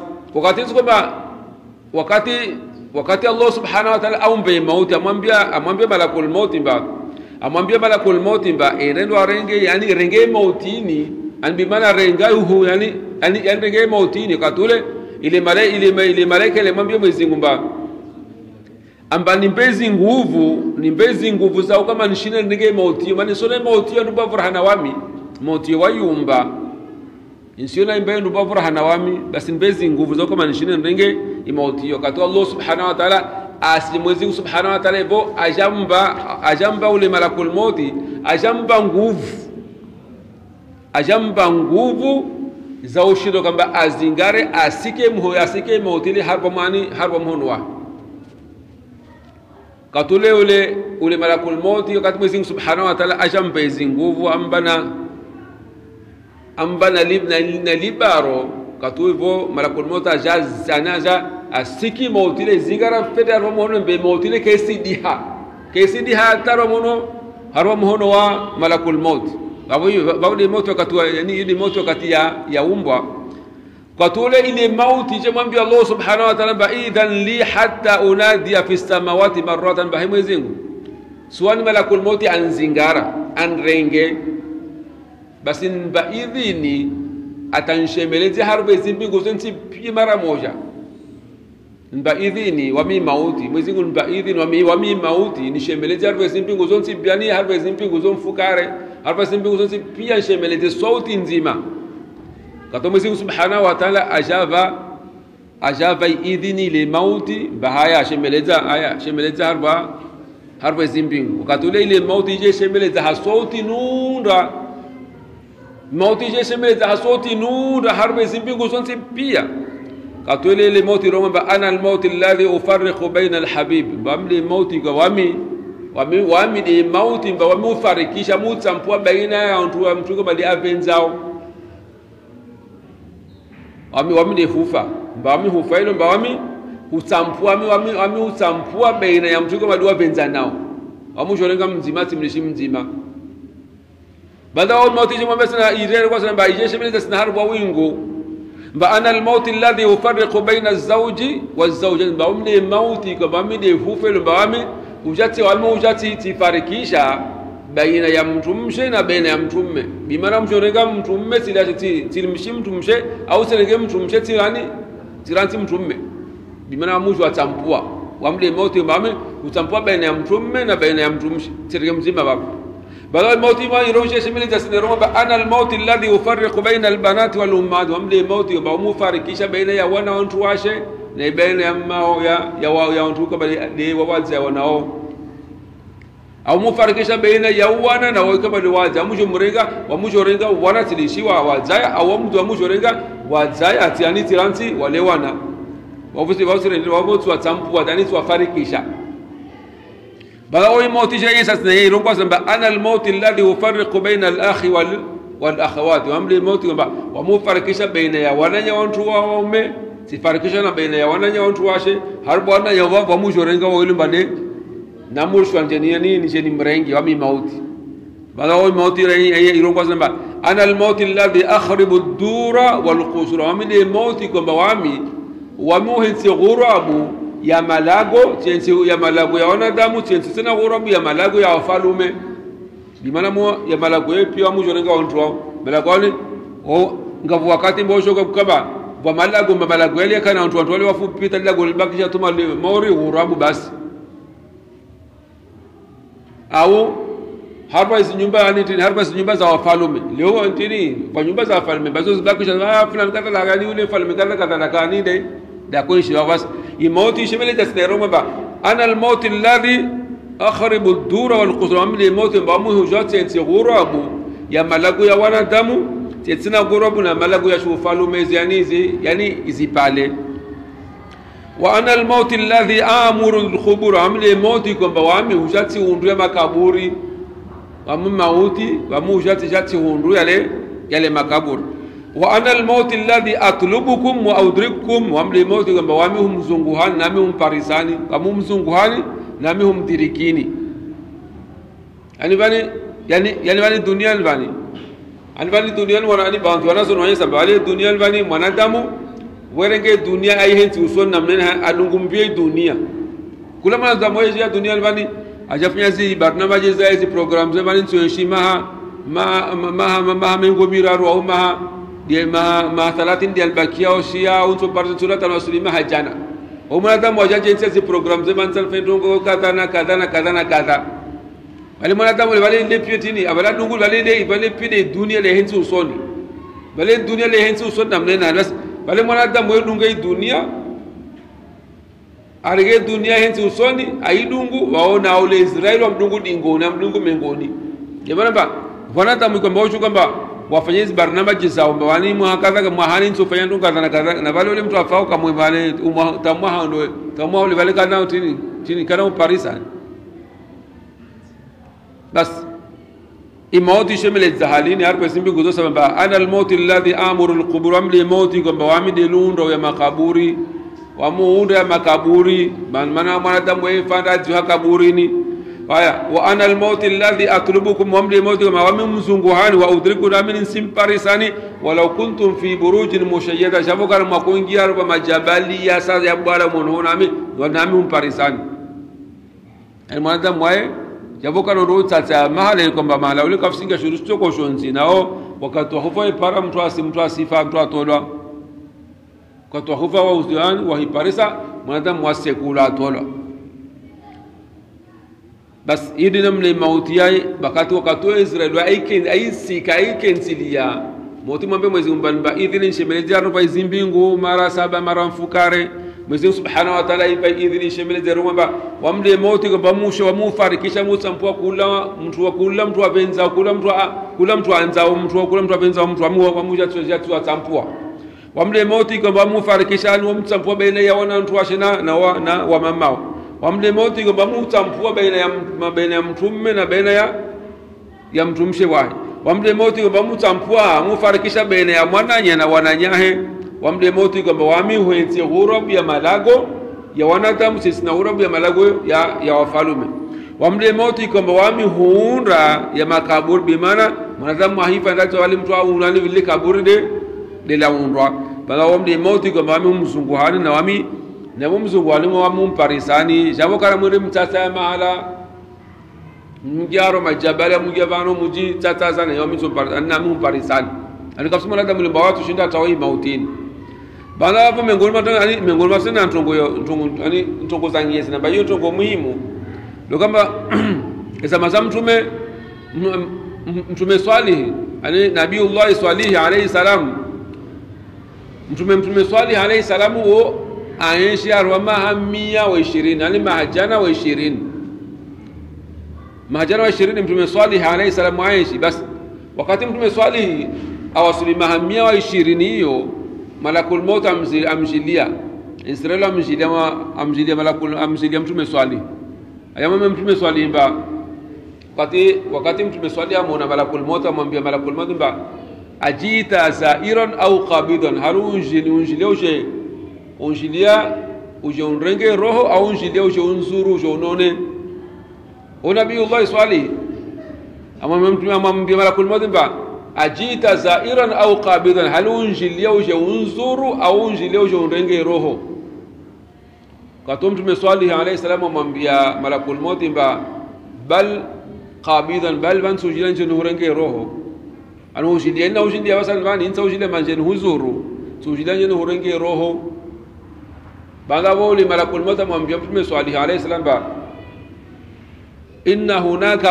wakati Allah subhanahu wa ta'ala aumbe mauti amwambia malakul malakul maut mba erendo arenge yani renge mautini anbimana renga hu yani renge mautini katule ile malaika ile mwambie Mwenyezi Mungu amba nimbezi nguvu zao kama nishine renge mauti maana sone mauti ndo bavurahana wami mauti wayumba insiona imbe ndo bavurahana wami basi nimbezi nguvu zao kama nishine renge mauti wakati Allah subhanahu wa ta'ala asli Mwenyezi subhanahu wa ta'ala bo ajamba ule malakul mauti ajamba nguvu za ushindo kwamba azingare asike mautili harba mhonwa katule ule malakul mauti wakati Mwenyezi subhanahu wa ta'ala ajamba hizi nguvu ambana libaro katuivo malakul mauti ajazanaja asiki mautile zingara fete harba mhono mbe mautile kesidiha harba mhono wa malakul mauti baada mauti wakati yani ile mauti wakati ya umbwa katule ile mauti je mwambie Allah subhanahu wa ta'ala idhan li hatta unadi fi samawati marratan bahi Mwenyezi Mungu swani malakul mauti anzingara anrenge basi baidhini atanshemelezi harbe zimbingu zensi mara moja nba idhini wami mauti Mwenyezi Mungu nba idhini wami mauti nishemeleze harfa zimpingo zonsi biani harfa zimpingo zonfukare harfa zimpingo zonsi pia nishemeleze sauti nzima kato Mwenyezi Mungu Subhanahu wa Ta'ala ajava idhini le mauti bahaya shemeleza harfa zimpingo katule ile mauti je shemeleza hasauti nunda mauti je shemeleza hasauti nunda harfa zimpingo zonsi pia katole ile mauti roma ana al-maut alladhi ufarriqu baina al-habib bamli mauti kwa wami de mauti mba wami ufarikisha mutsampua baina ya mtu kwa bali avenzao wami de fufa mba wami hufa ilo mba wami utsampua baina ya mtu kwa bali avenza nao wamushorenga mzima timlishi mzima baada ya mauti jumbe sana irere kwa sababu ijeshe mimi sina harbu wingu ba ana al-maut alladhi yufarriqu baina az-zawji waz-zawjayn ba umni mauti kwa mimi hufelo ba wami ujati tifarikisha baina ya mtu mshe na baina ya mtu mme bimana mshorenga mtu mme tilimshi mtu mshe au serenge mtu mshe tiranti mtu mme bimana mwisho atampua wamle mauti ba mimi utampua baina ya mtu mme na baina ya mtu mshe serenge mzima baba بل الموت ما يروش يشمل تسنيرهم أنا الموت الذي يفرق بين البنات والأمهات وهم لي موت يبغى فارقيش بين يا وانا وانتواشه بين يا ما يا وانتوك بل ووالد وناو أو مفارقيش بين يا وانا ناوي كبر والد ومجورينغا وانا تليشي ووالداي أو مجورينغا والداي أتياني تيرانتي ولوانا وفي وابوت وتامبو وداني وفارقيشا بلاوي موت جاي سنه رونكو سنبا انا الموت الذي يفرق بين الاخ والاخوات واملي موت ومو فرقش بين يا وانا وانتو وامه sifarikishana baina ya wananya watu washe harbu wana ya wa mushorenga wa ilumbane namushwa njeni nini jeni mrengi wa mauti balaoy mauti irongwa samba ana almaut alladhi akhribu ad-dura wal qusura wa min mauti kwamba wamuhinsi ghurabu ya malago chensi ya malago ya wanadamu chensi tena ghurabu ya malago ya wafalume bimana mo ya malago yepi wa mushorenga watu wao malago ni o ngavu wakati mbosho kaba wa malago yale kana watu wale wafupi talago libakisha tuma mauri ghurabu basi au harba hizi nyumba yani tini harba hizi nyumba za wafalume leo ntini kwa nyumba za wafalume bazo zibakisha fulani kata la gani ule falume kata la kani de da kuishi basi imauti shimele tasnero ba ana almaut alladhi akhribu ad-dura wal qusra amli maut bamu hujati yanti ghurabu ya malago ya wanadamu tena ghurabu na malago ya shufalume yani izipale wa ana almaut alladhi amuru al-khubur amli mauti kwamba wami hujati undu ya makaburi wamu mauti wamu hujati undu yale makaburi wa ana almaut alladhi atlubukum wa udrikukum wa amli mauti kwamba wami humzunguhani nami humparisani kama humzunguhani nami humdirikini yani bani dunia bani anbali dunia wana bantu wana sunu wanyesa bali dunia bani mwanadamu werenge dunia aihenzi usoni namnena adungumbie dunia kula mwanadamu ya dunia bani ajafanya zi barnamaji za hizi programs bani tueshima ma mengo miraru au ma 30 dia albakia au shia unso parti surata nasulima hajana au mwanadamu wajaje hizi programs bani salfendongo kadha bali mwanadamu wale ile pietini abala dungu wale pide dunia le henzi usoni bale dunia le henzi usoni namnena bas bale mwanadamu wewe dunga dunia arige dunia henzi usoni aidungu waona aule Israeli wa mdungu dingo na mdungu mengoni jabana ba wanadamu kwamba wao kwamba wafanye hizo barnamaji zao mbawani muhakaza kama hani nsofanya ndunga na wale wale mtu afao kama wale tamwa ndo tamwa wale wale kana tini kana Parisa بس الموت شمل الزهالين يعرف اسمي جزء سبب أنا الموت الذي أمر القبور أملي موتي كم بعمد لون روي مكابوري ومود مكابوري من دم ويفان رجها كابوريني وأنا الموت الذي أطلبكم وأملي موتي كم بعمد مزنجوهان وأدركنا من سمبارساني ولو كنتم في بروج مشيدة شافوا كانوا مكون جيار ومجبالي يا ساز يبغى من هنا نامي ونامي مبارساني المنادم واي jaboka ndo tata mahali kwamba mahala ule kafisinga shurusto kwa shonzi nao wakati hufa ipara mtu asifa mtu atolwa wakati hufa wa uziani wa hiparisa mwanadamu wasekula tola bas idi namne mauti yai wakati wa Israeli aikensilia mauti mwambe Mwenyezi Mungu ba idhini shemeleja roba izimbingu mara 7 mara mfukare Mwenyezi Mungu Subhanahu wa Ta'ala ipa idhini shemeleja roba wamde mauti kwa musho wamufarikisha mutsampua kula mtu avenza kula mtu anza mtu avenza mtu amuja tu atsampua wamde mauti kwa mufarikisha ni mtsampua baina ya wana mtu ashina na wa mamao wamde mauti kwa mtsampua baina ya mtume na baina ya mtumshe wahi wamde mauti kwa mtsampua mufarikisha baina ya mwananya na wananyahe wamde mauti kwa wami huenzi hurabu ya malago ya wanadamu sisi na hurabu ya malago ya wafalume wamde mauti kwa wami huunda ya makaburi bimana mwanadamu hahifa ndacho wali mtu au unani vile kaburi de la undwa bala wamde mauti kwa wami mzunguhani na wami na mzunguhani wa mparisani jabo kara muri mtata mahala mjaro majabala mjavano muji tata sana yomi mparisani na mparisani alikafsima nada mlimba watu shinda tawi mautini bala hapo mengolma sana ntongo zangiyesi na bayo ntongo muhimu ndo kama esama mtume Swalih ani Nabiiullah Swalih alayhi salam mtume Swalih alayhi salam huo aishi 120 yani mahajana wa 20 mtume Swalih alayhi salam aishi basi wakati mtume Swalih awasili 120 hiyo malakul maut amjilia Israeli amjilia mtume Swalih ayama mtume Swalih mba wakati mtume Swalih amona malakul maut amwambia malakul maut mba ajita zairan au qabidan unjilia uje unrenge roho au unjilia uje unzuru uje unone Nabiiullah Swalih amwambia malakul maut mba ajita zairan au qabidan unjilia uje unzuru au unjilia uje unrenge roho kato mtume Swalih alayhi salam amwambia malakul maut mba bal qabidan bal ban sujilan je nurenge roho anu ujilia na ujilia wasan bani inta ujilia manjen huzuru sujilan je nurenge roho banga woli malakul maut amwambia mtume Swalih alayhi salam ba inna hunaka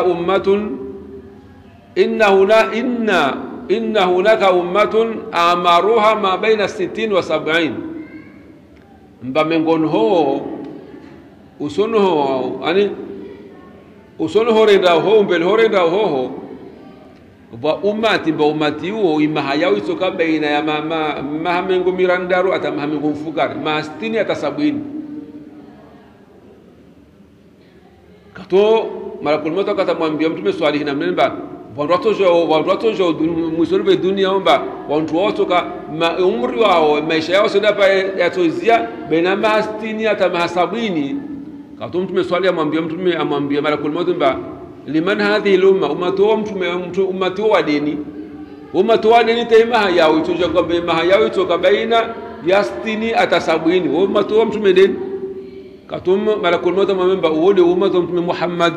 ummatun amaruha ma baina 60 wa 70 mba mengon ho usono ho ani usono horenda ho mbele horenda ho wa ummati huo imahayao isoka baina ya mahamengo mirandaru ata mahamengo mfukari ma 60 ata 70 kato malakul maut akatamwambia mtume Swalih na mnemba watu jo musolve dunia omba watu wotoka umri wao maisha yao sio hapa yatozia baina 60 hata 70 kato mtume Swalih amwambia malakul maut mba liman hadhihi lumma ummatu wa dini tema yao itoja kwa baina yao itoka baina ya 60 hata 70 ummatu wa mtume dini kato malakul maut amwambia uone ummatu mtume Muhammad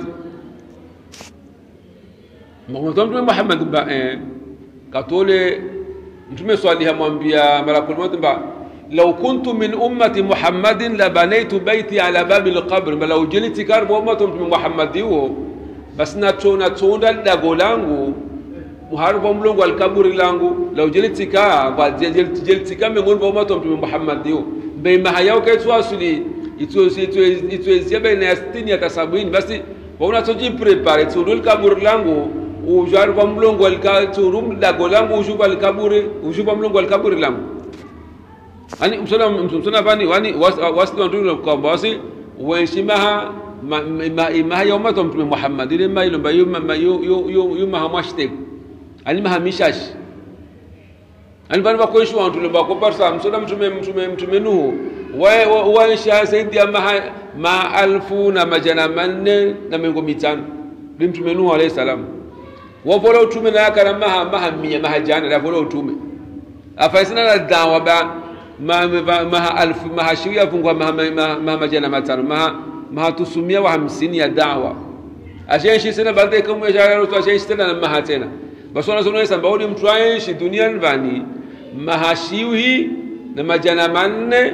mtume Muhammad mba katole mtume Swalih amwambia malakul maut mba law kuntu min ummati Muhammadin la banaytu bayti ala babi alqabr bala ujiliti karbu ummatu mtume Muhammad huo bas natunda dago langu muharba mlongo alkaburi langu la ujiliti ka ba jiliti kama ngomba ummatu mtume Muhammad huo bei mahayao kaitwa asili itwezia baina ya 60 hata 70 basi wauna toji prepare tudul kaburi langu ujar kwa mlongo alkaturum dago langu ujuba mlongo alkaburi langu ani msona bani wani wasli wantu kwa basi wenshimaha ma yawma mtume Muhammad ile ma ilomba yuma hamashtek ani mahamishash ani bani bakoishi wantu lomba kwa parsa msona mtume Nuhu wa sha zaidi ya ma alfu na majana manne na mengo mitano mtume Nuhu alayhi salam wavola utume na yakara mahajana la vola utume afaisina na dawa ba maha alfu mahashiria fungwa majana matano maha tusumia wa 50 ya dawa ashenshi sana balde kama yajara to ashenshi tena na maha tena basi wanasema samba uli mtu aishi duniani vani mahashiwi na majana manne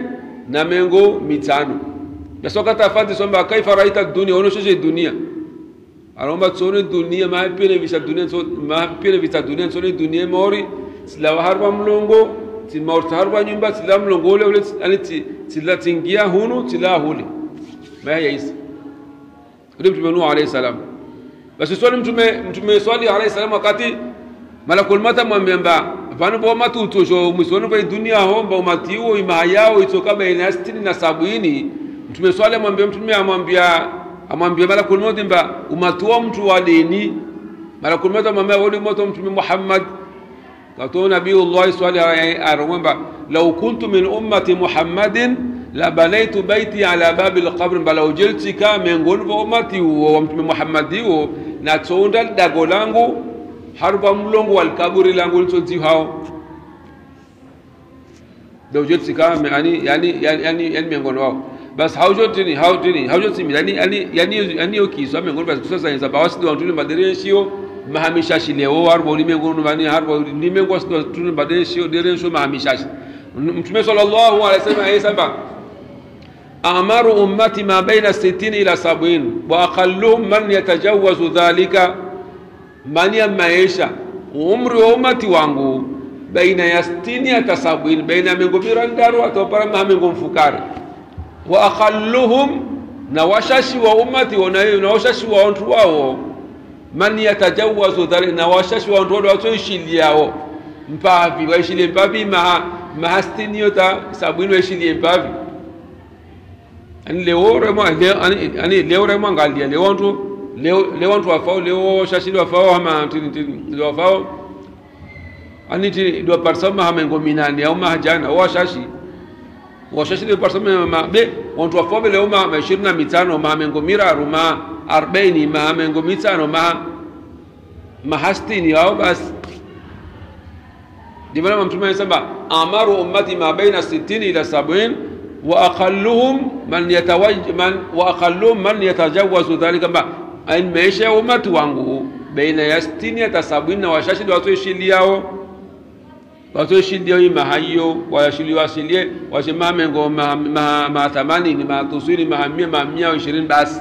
na mengo mitano basi wakati afati somba kaifa raita dunia onoshe dunia aromba tsone dunia mapele visa dunia so mapele visa dunia tsone dunia mori sila harba mlongo timorta harba nyumba sila mlongo ule aliti sila tingia hunu sila huli maya isi ule mtume Nuh alayhi salam basi swali mtume swali alayhi salam wakati malakul mata mwambia vanu bo matuto jo mwisoni kwa dunia homba umatiwo imayao itoka baina 60 na 70 mtume swali amwambia malakul mauti mba umatuwa mtu wa dini malakul mauti amwambia wali moto mtume Muhammad kato nabiyullah swali arwamba law kuntu min ummati Muhammadin la banaitu baiti ala babi alqabr bala ujiltika miongoni mwa ummati wa mtume Muhammadi na tonda dago langu harba mlongo wal kaburi langu litonzi hao ndio ujiltika yani miongoni wao bas haujotini yani ukiswa miongoni basi sasa za bawasi watu madereshio mahamisha shileo harba ulimengoni bani harba ulimengo watu madereshio deresho mahamisha mtume sallallahu alaihi wasallam ayesema amaru ummati ma baina 60 ila 70 wa aqalluhum man yatajawazu dhalika mani ya maisha umri wa ummati wangu baina ya 60 hata 70 baina mengo mirandaru atopara mahamengo mfukari wa aqalluhum na washashi wa ummati na washashi wa watu wao man yatajawazu dhalika na washashi wa watu watoishilia yao mpavi waishilie mpavi ma 60 yota 70 waishilie mpavi leo remo ngalia leo watu wafao leo shashili wafao ama tini wafao tini do parsama hamengo minani au mahajana washashi do parsama mabe watu wafao leo ma 25 ma hamengo miraru ma 40 ma hamengo mitano ma hastini au bas dimana mtume anasema amaru ummati ma baina 60 ila 70 واقلهم من يتجاوز ذلك ما ان maisha umati wangu baina ya 60 hata 70 na washashidi watoishiliao imahayo washiliwasilie washimamengo ma 80 ni ma 90 ma 120 basi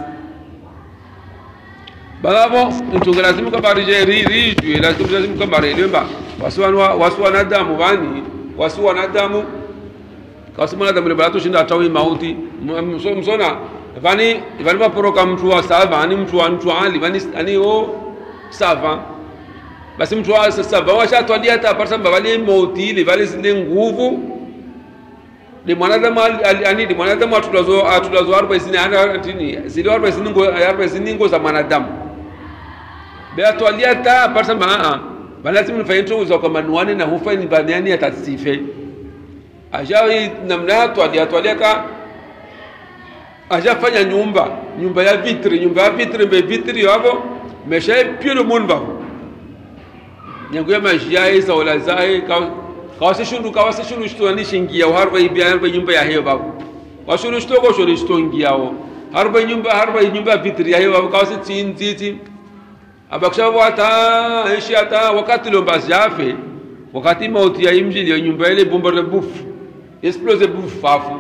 balavo mtu lazima kabarije rijwe lazima kabarije mba wasuwana damu bani wasuwana damu kasema nada mle balato shinda atawi mauti msona vani vaporoka mtu wa sava ani mtu ali vani ani sava basi mtu wa sava washatwalia hata parsa bali mauti ile vale zile nguvu ni mwanadamu ani ni mwanadamu atulazo 40 ana tini zile 40 ngo za mwanadamu beatwalia hata parsa lazima nifanye tu za kwa manuani na hufa ni baniani atasife ajawi namna twaliaka ajafanya nyumba ya vitri mbe vitri hapo mesha pio le monde nyangu ya majia isa wala zai kawasishundu shtuani shingia harba ibia nyumba ya hewa babu washuru shtoko shuru shtongiao harba nyumba vitri ya hewa kawasi titi abaksha wata hata wakati lombas jafe wakati mauti ya imji ya nyumba ile bomba de bouffe explose bouffe fafu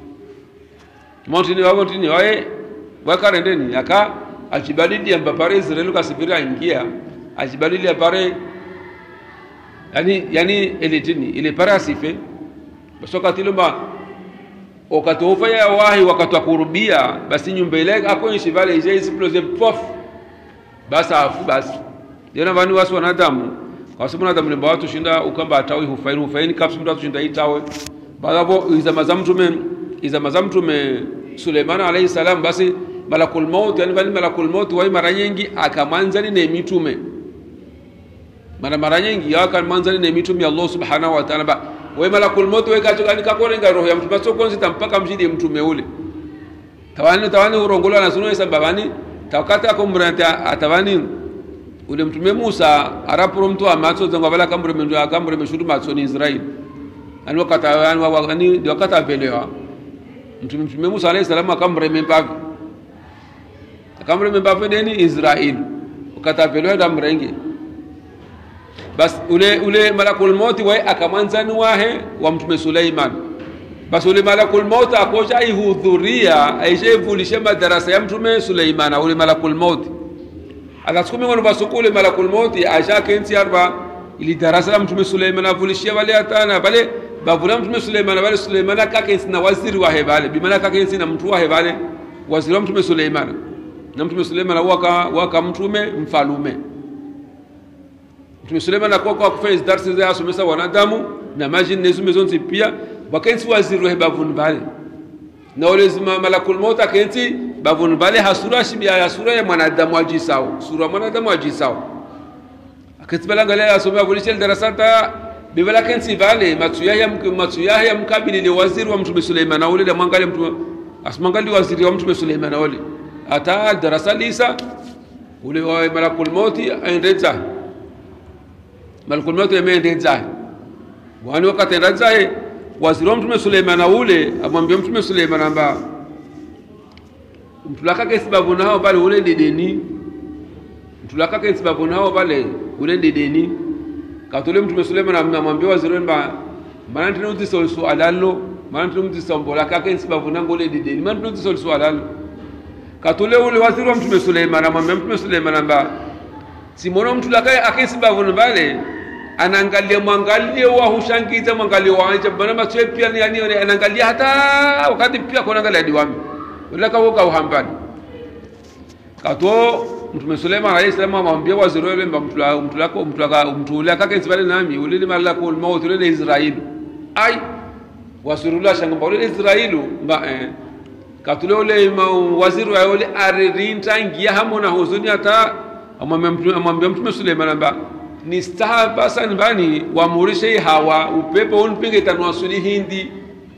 montini wae wakarendeni aka achibadili amba pare Israeli kasibira ingia achibadili pare yani ile pare asife basoka tilomba wakatofa ya wahi wakatakurubia basi nyumba ile akoishi vale ile explose pof basa afu basi yana vani wasu wanadamu kwa sababu wanadamu ni watu shinda ukamba atawi hufaini kapsu mtu shinda itawe baadapo izama mtume Suleiman alayhi salam basi malakul maut yani vani malakul maut wa mara nyingi akamanzani na mitume mara nyingi akamanzani na mitume ya Allah subhanahu wa ta'ala ba wa malakul maut wa kachoka nikakolenga roho ya mtu basi konzi mpaka mjidi mtume ule tawani urongola na suno sababani takata akombranta atawani ule mtume Musa araporo mtu amatso zangu bala kambre meshudu matso ni Israeli ani wakata velewa mtume Musa alayhi salam akambre membavi deni Israeli wakata velewa da mrenge bas ule malakul maut wa akamanzani wahe wa mtume Suleiman basi ule malakul maut akoja ihudhuria aishevulishe madarasa ya mtume Suleimana. Ule malakul maut akasukumi ngono basuku ule malakul maut aisha kenzi arba ili darasa la mtume Suleimana avulishia wale atana bale bavula mtume Suleimana bale Suleimana kakenzi na waziri wa hebale bimana kakenzi na mtu wa hebale waziri wa mtume Suleimana na mtume Suleimana waka mtume mfalume. Mtume Suleimana kwa kufanya darasa za asomesa wanadamu na majini nezume zonzi pia wakenzi waziri wa hebavun bale na wale zima malakul maut akenzi bavun bale hasura shibia hasura ya mwanadamu ajisao sura mwanadamu ajisao akatibala ngale asomea vulisha darasa ta bibala kenzi vale matsuya ya mkabili ni waziri wa mtume Suleimana ule mwangalie mtume asmangali waziri wa mtume Suleimana ule ata darasa lisa ule wa malakul maut aendeza malakul maut ameendeza wani wakati ndazae waziri wa mtume Suleimana ule amwambia mtume Suleimana amba mtulaka kesi babu nao bale ule dedeni mtulaka kesi babu nao bale ule dedeni katole mtume Suleimana amwambia waziri amba maana tunuti solso alalo maana tunuti sombola kaka babu nango ule dedeni maana tunuti solso alalo katole ule waziri wa mtume Suleimana amwambia mtume Suleimana amba simono mtulaka akesi babu bale anaangalia mwangalie wa hushangiza mwangalie wa anja bana maswe pia ni yani anaangalia hata wakati pia kwa anaangalia diwami wala kwa uhambani kato mtume Suleiman alayhi salam amwambia waziri wale mtulaka kake sibale nami ulile malakul maut ulile Israeli ai wasurula shangamba ulile Israeli ba katule ule waziri wa ule aririnta ngia hamona huzuni hata amwambia mtume Suleiman amba ni stahaba sana bani wamurishe hawa upepo unpinge tanwasuli hindi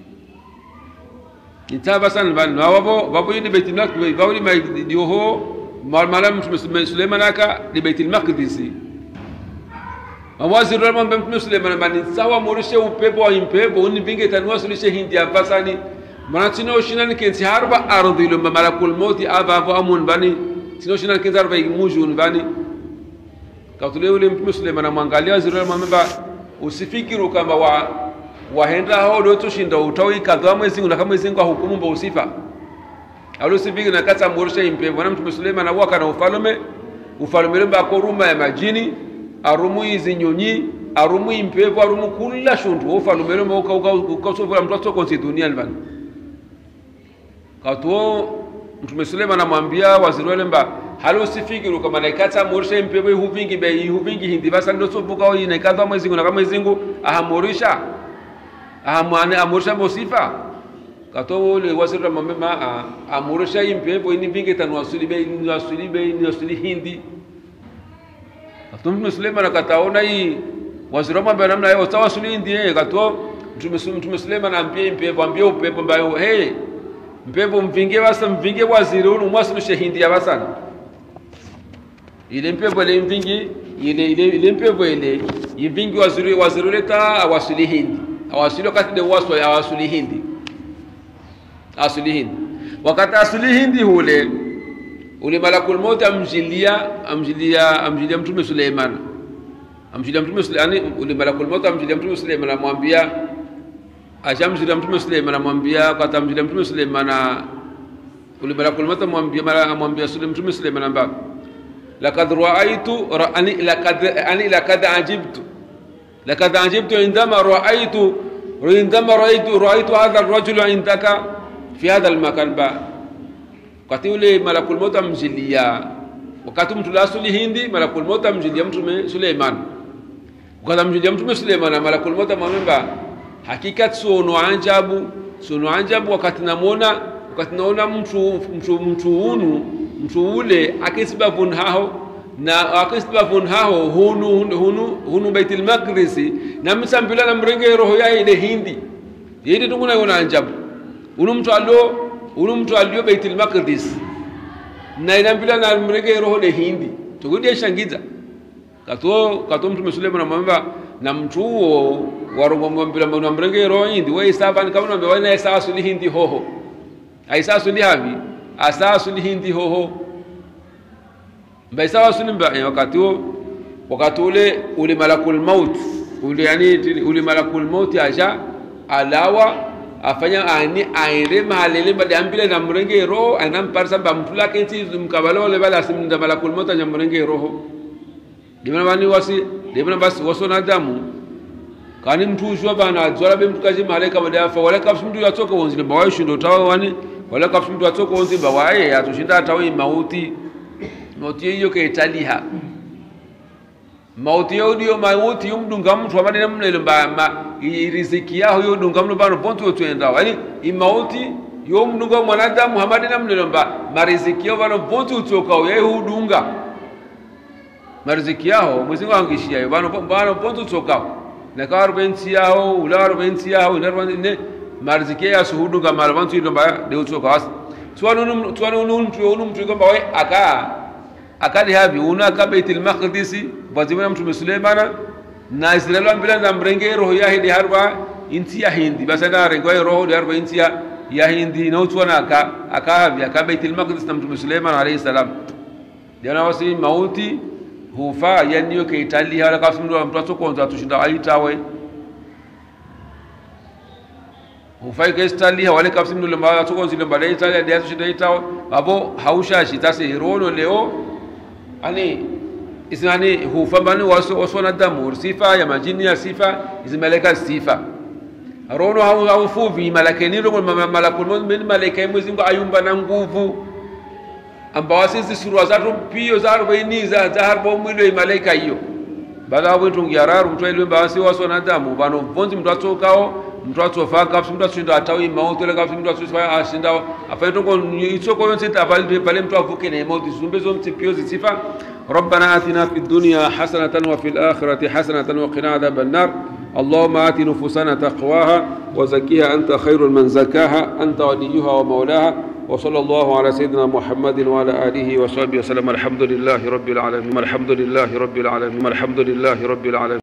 nitaba sana bani wabo yidi baitul maqdis bawli ma dioho mala mtume Suleiman aka di baitul maqdis awazi rama mtume Suleiman bani sawa murishe upepo wa impepo unpinge tanwasuli hindi afasani manatino shinani kensi harba ardhi lumma malakul maut ava amun bani sino shinani kensi harba mujun bani katule ule mtume Suleiman amwangalia waziri mwamba usifikiru kama waenda hao ndio tushinda utawi kadha mwezi na kama mwezi kwa hukumu mba usifa alusifiki na kata murisha impepo na mtume Suleiman awaka na ufalume mba koruma ya majini arumu hizi nyonyi arumu impepo arumu kula shundu ufalume mba ukasofula mtu konsi dunia bana katwa mtume Suleiman anamwambia waziri wale mba halo sifikiru kama naikata murisha impepo ihuvingi hindi basa ndio sobuka au inaikata mwezi na kama mwezi ahamurisha amurisha mosifa kato ule waziri wa mama amurisha impepo inivingi tanwasuli ni hindi kato mtume Suleiman akataona hii waziri wa mama namna hiyo tawasuli hindi kato mtume Suleiman ambia impepo ambia upepo mbayo hey mpepo mvinge waziri unu mwasilushe hindi ya basana ile mpepo ile mvingi ile mpepo ile mvingi waziri leta awasuli hindi awasuli wakati de waswa awasuli hindi wakati asuli hindi ule malakul maut amjilia mtume Suleiman ule malakul maut amjilia mtume Suleiman amwambia ajamjilia mtume Suleiman amwambia kata amjilia mtume Suleiman ule malakul maut amwambia mtume Suleiman amba لقد عجبت عندما رأيت هذا الرجل عندك في هذا المكان با wakati ule malakul maut amjilia wakati mtu la asuli hindi malakul maut amjilia mtume Suleiman wakati amjilia mtume Suleiman malakul maut amwambia hakika sono anjabu wakati naona mtu ule akisibabun hao hunu baitul maqdis na msambila na mrenge roho ya ile hindi yeye tunguna yona anjabu mtu alio baitul maqdis na inambila na mrenge roho ile hindi tukudia shangiza kato mtume Suleiman amwambia na mtu huo warungomwambia na mrenge roho hindi wewe saban kama unaambia wewe na sawa suli hindi hoho aisa suli havi asasu ni hindi hoho mbaisa wasuni mba wakati ule malakul maut ule malakul maut aja alawa afanya ani aende mahalele bada ambile na mrenge roho anamparsa bamtula kenti mkabala wale bala simnda malakul mauta na mrenge roho dimana bani wasi dimana basi wasona damu kani mtu ushwa bana zwala be mtu kaji malaika badafa wala kafsi mtu yatoka wonzi bawaye shindo tawa wani wala kafsi mtu yatoka wonzi bawaye atushinda tawi mauti hiyo kaitaliha mauti yo mauti yumdunga mtu amani namnele ba riziki yao yo dunga mtu bana ponto twenda wali imauti yo mdunga mwanadamu hamadi namnele ba mariziki yao bana ponto utoka yeye hudunga mariziki yao mwezingo angishia yo bana ponto utoka na karbensi yao ular bensi yao ne mariziki ya suhudunga malavantu ilomba de utoka was tuanu mtu kwamba wewe akali havi una ka Baitul Maqdis bazimana mtume Suleimana na Israeli ambila na mrenge roho ya hindi harba inti ya hindi basa na rengo ya roho ya harba inti ya hindi na utwana aka havi aka Baitul Maqdis na mtume Suleimana alayhi salam jana wasi mauti hufa yani yo ke Italia wala kafundu mtu atokonza tushinda aitawe hufa ke Italia wala kafundu lamba atokonza lamba da Italia dia tushinda aitawe abo hausha shitase rono leo ani isnani hufambani wasona damu sifa ya majini ya sifa izimeleka sifa rono haufuvi malakeni rono malakul min malaika mwezingo ayumba na nguvu ambao sisi surwa zatu pio za 40 za harbo mwilo malaika hiyo baada hapo tungiyararu mtwaile basi wasona damu bano vonzi mtu atokao mtu atofaka mtu atshinda atawi mauti le kafu mtu atsofa ashinda afaito ko itsoko yonse tavali pale mtu avuke na mauti zumbezo mtipio zisifa ربنا آتنا في الدنيا حسنة وفي الآخرة حسنة وقنا عذاب النار اللهم آت نفوسنا تقواها وزكيها أنت خير من زكاها أنت وليها ومولاها وصلى الله على سيدنا محمد وعلى آله وصحبه وسلم الحمد لله رب العالمين الحمد لله رب العالمين الحمد لله رب العالمين